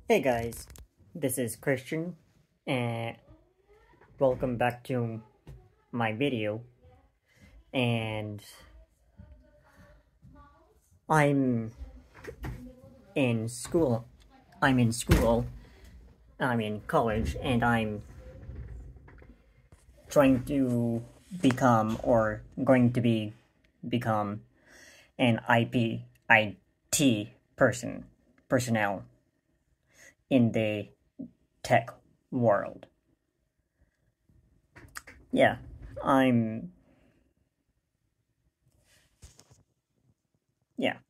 Hey guys, this is Christian and welcome back to my video. And I'm in school. I'm in school. I'm in college and I'm trying to become or going to become an IT personnel in the tech world. Yeah, I'm yeah.